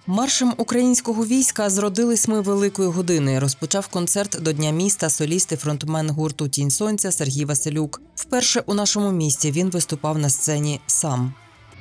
Маршем українського війська «Зродились ми великої години» розпочав концерт до Дня міста соліст і фронтмен гурту «Тінь сонця» Сергій Василюк. Вперше у нашому місті він виступав на сцені сам.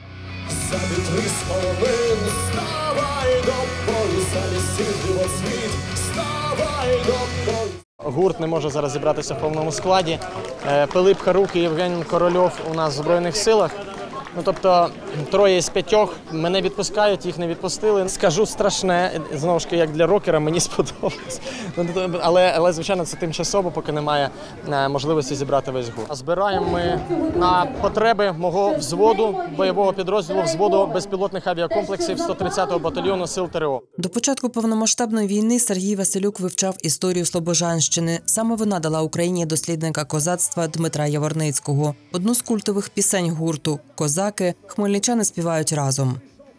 Гурт не може зараз зібратися в повному складі. Пилип Харук і Євген Корольов у нас в Збройних силах. Тобто 3 з 5 мене відпускають, їх не відпустили. Скажу страшне, знову ж таки, як для рокера, мені сподобалось. Але, звичайно, це тимчасово, поки немає можливості зібрати весь гурт. Збираємо ми на потреби мого взводу, бойового підрозділу, взводу безпілотних авіакомплексів 130-го батальйону сил ТРО. До початку повномасштабної війни Сергій Василюк вивчав історію Слобожанщини. Саме вона дала Україні дослідника козацтва Дмитра Яворницького. Одну з культових пісень гурту «Козаки» хмельничани співають разом.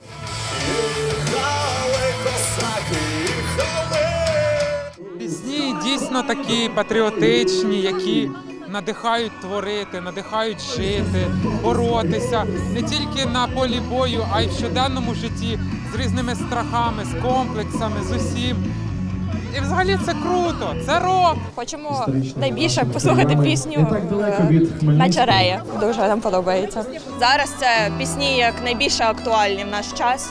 Пісні дійсно такі патріотичні, які надихають творити, надихають жити, боротися. Не тільки на полі бою, а й в щоденному житті з різними страхами, з комплексами, з усім. І взагалі це круто, це рок. Хочемо найбільше послухати пісню «Меч Арея». Дуже нам подобається. Зараз це пісні як найбільше актуальні в наш час.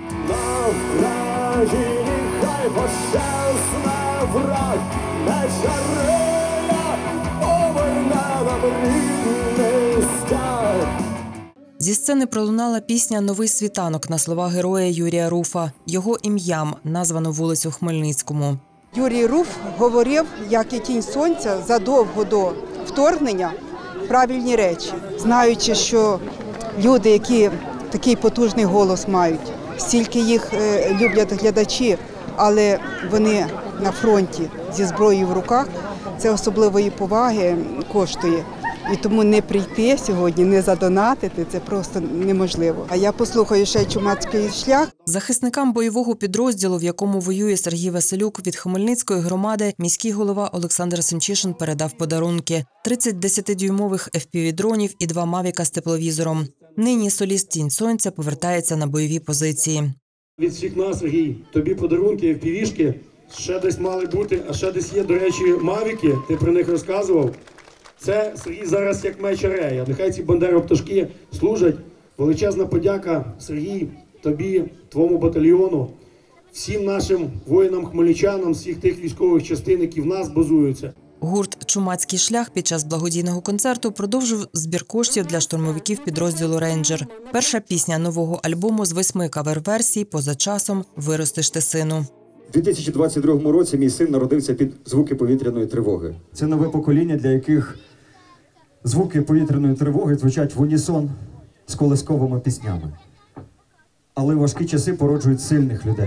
Зі сцени пролунала пісня «Новий світанок» на слова героя Юрія Руфа. Його ім'ям названо вулицю в Хмельницькому. Юрій Руф говорив, як і «Тінь сонця», задовго до вторгнення правильні речі. Знаючи, що люди, які такий потужний голос мають, стільки їх люблять глядачі, але вони на фронті зі зброєю в руках, це особливої поваги коштує. І тому не прийти сьогодні, не задонатити – це просто неможливо. А я послухаю ще «Чумацький шлях». Захисникам бойового підрозділу, в якому воює Сергій Василюк, від Хмельницької громади міський голова Олександр Семчишин передав подарунки – 30 10-дюймових FPV-дронів і 2 мавіка з тепловізором. Нині соліст «Тінь сонця» повертається на бойові позиції. Від всіх нас, Сергій, тобі подарунки, FPV-шки, ще десь мали бути, а ще десь є, до речі, мавіки, ти про них розказував. Це, Сергій, зараз як меч Арея. Нехай ці бандеропташки служать. Величезна подяка, Сергій, тобі, твоєму батальйону, всім нашим воїнам-хмельничанам, всіх тих військових частин, які в нас базуються. Гурт «Чумацький шлях» під час благодійного концерту продовжив збір коштів для штурмовиків підрозділу «Рейнджер». Перша пісня нового альбому з 8 кавер-версій «Поза часом. Виростеш ти, сину». У 2022 році мій син народився під звуки повітряної тривоги. Це нове покоління, для яких звуки повітряної тривоги звучать в унісон з колисковими піснями. Але важкі часи породжують сильних людей.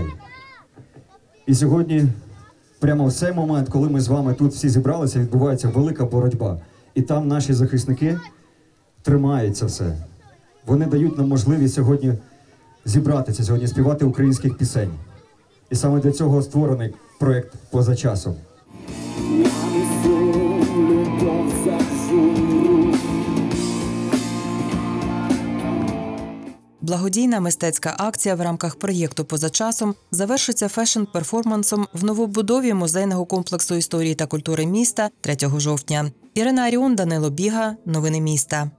І сьогодні, прямо в цей момент, коли ми з вами тут всі зібралися, відбувається велика боротьба. І там наші захисники тримають це все. Вони дають нам можливість сьогодні зібратися, сьогодні співати українських пісень. І саме для цього створений проєкт «Поза часом». Благодійна мистецька акція в рамках проєкту «Поза часом» завершиться фешн-перформансом в новобудові музейного комплексу історії та культури міста 3 жовтня. Ірина Аріон, Данило Біга. Новини міста.